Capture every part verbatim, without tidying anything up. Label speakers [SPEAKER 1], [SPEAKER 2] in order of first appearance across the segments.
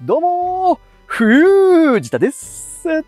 [SPEAKER 1] どうもー、藤田です。はい、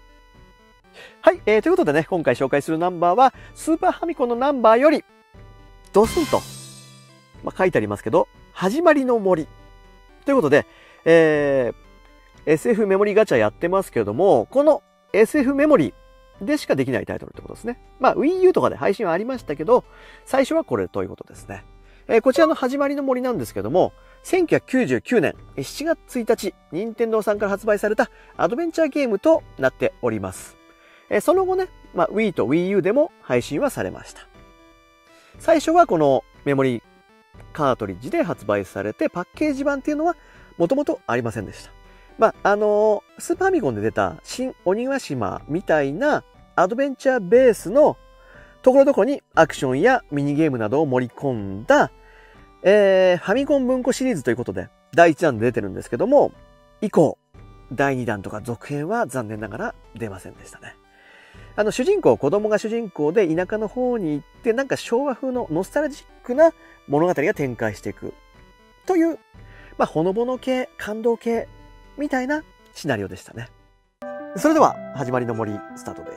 [SPEAKER 1] えー、ということでね、今回紹介するナンバーは、スーパーファミコンのナンバーより、ドスンと、まあ、書いてありますけど、始まりの森。ということで、えー、エスエフ メモリガチャやってますけれども、この エスエフ メモリでしかできないタイトルってことですね。まあ、Wii U とかで配信はありましたけど、最初はこれということですね。えー、こちらの始まりの森なんですけども、せんきゅうひゃくきゅうじゅうきゅうねんしちがつついたち、任天堂さんから発売されたアドベンチャーゲームとなっております。えー、その後ね、まあ、Wii と Wii U でも配信はされました。最初はこのメモリカートリッジで発売されて、パッケージ版っていうのはもともとありませんでした。まあ、あのー、スーパーファミコンで出た新鬼ヶ島みたいなアドベンチャーベースのところどころにアクションやミニゲームなどを盛り込んだ、えー、ファミコン文庫シリーズということでだいいちだんで出てるんですけども、以降だいにだんとか続編は残念ながら出ませんでしたね。あの主人公、子供が主人公で田舎の方に行って、なんか昭和風のノスタルジックな物語が展開していくという、まあほのぼの系、感動系みたいなシナリオでしたね。それでは始まりの森スタートです。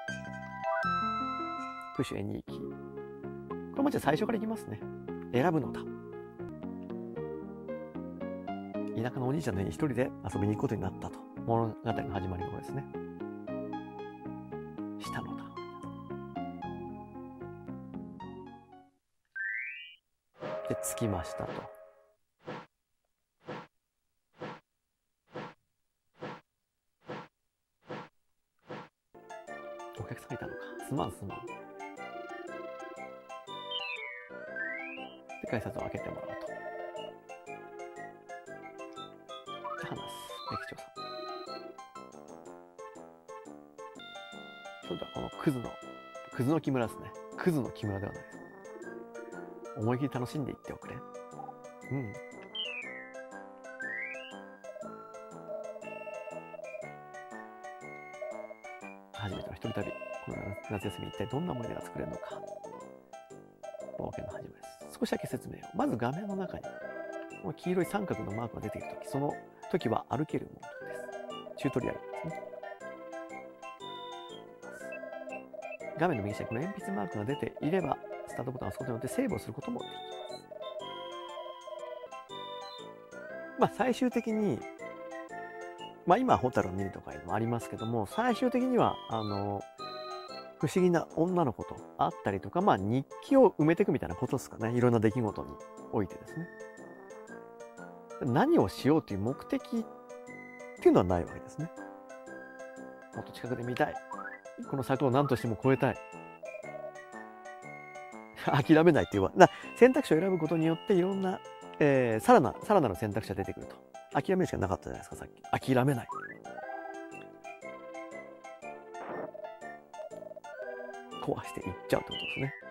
[SPEAKER 1] プッシュ エヌイー キー。これもじゃあ最初からいきますね。選ぶのだ。田舎のお兄ちゃんの家に一人で遊びに行くことになったと。物語の始まりの方ですね。したのだ。で、着きましたと。お客さんいたのか。すまんすまん。で、改札を開けてもらうと。で、話す。駅長さん。それではこのクズの、クズの木村ですね。クズの木村ではないです。思い切り楽しんでいっておくれ。うん。初めての一人旅。この夏休み一体どんな思い出が作れるのか。冒険の始まりです。少しだけ説明を。まず画面の中に、この黄色い三角のマークが出ているとき、その時は歩けるモードです。チュートリアルですね。画面の右下にこの鉛筆マークが出ていれば、スタートボタンを押すことによってセーブをすることもできます。まあ最終的に、まあ今ホタルを見るとかいうのもありますけども、最終的には、あの、不思議な女の子と会ったりとか、まあ日記を埋めていくみたいなことですかね。いろんな出来事においてですね。何をしようという目的っていうのはないわけですね。もっと近くで見たい。この柵を何としても越えたい。諦めないっていうわ。選択肢を選ぶことによっていろんな、えー、さらな、さらなる選択肢が出てくると。諦めるしかなかったじゃないですか、さっき。諦めない。壊していっちゃうってことですね。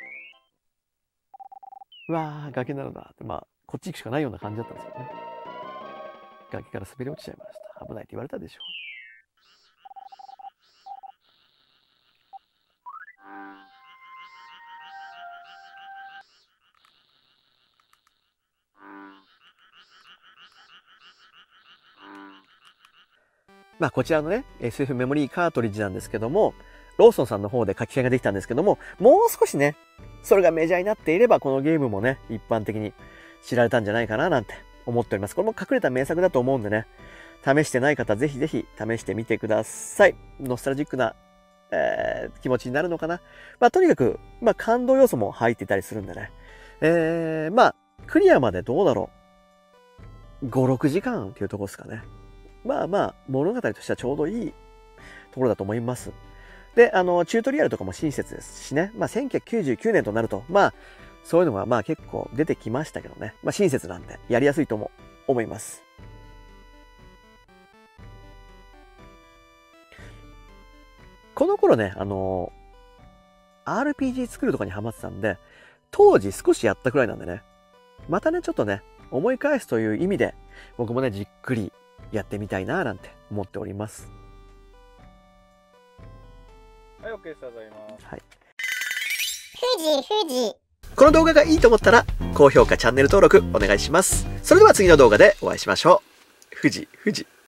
[SPEAKER 1] うわー、崖なのだって、まあ、こっち行くしかないような感じだったんですけどね。崖から滑り落ちちゃいました。危ないって言われたでしょ。まあこちらのね、エスエフ メモリーカートリッジなんですけども、ローソンさんの方で書き換えができたんですけども、もう少しね、それがメジャーになっていれば、このゲームもね、一般的に知られたんじゃないかななんて思っております。これも隠れた名作だと思うんでね、試してない方、ぜひぜひ試してみてください。ノスタルジックな、えー、気持ちになるのかな。まあとにかく、まあ感動要素も入っていたりするんでね。えー、まあ、クリアまでどうだろう。ご、ろくじかんっていうところですかね。まあまあ、物語としてはちょうどいいところだと思います。で、あの、チュートリアルとかも親切ですしね。まあ、せんきゅうひゃくきゅうじゅうきゅうねんとなると、まあ、そういうのがまあ結構出てきましたけどね。まあ、親切なんで、やりやすいとも思います。この頃ね、あの、アールピージー 作るとかにハマってたんで、当時少しやったくらいなんでね。またね、ちょっとね、思い返すという意味で、僕もね、じっくりやってみたいななんて思っております。
[SPEAKER 2] はい、OK です。ありがとうございます。
[SPEAKER 1] はい。
[SPEAKER 3] 富士富士。
[SPEAKER 1] この動画がいいと思ったら、高評価、チャンネル登録お願いします。それでは次の動画でお会いしましょう。 富士、富士。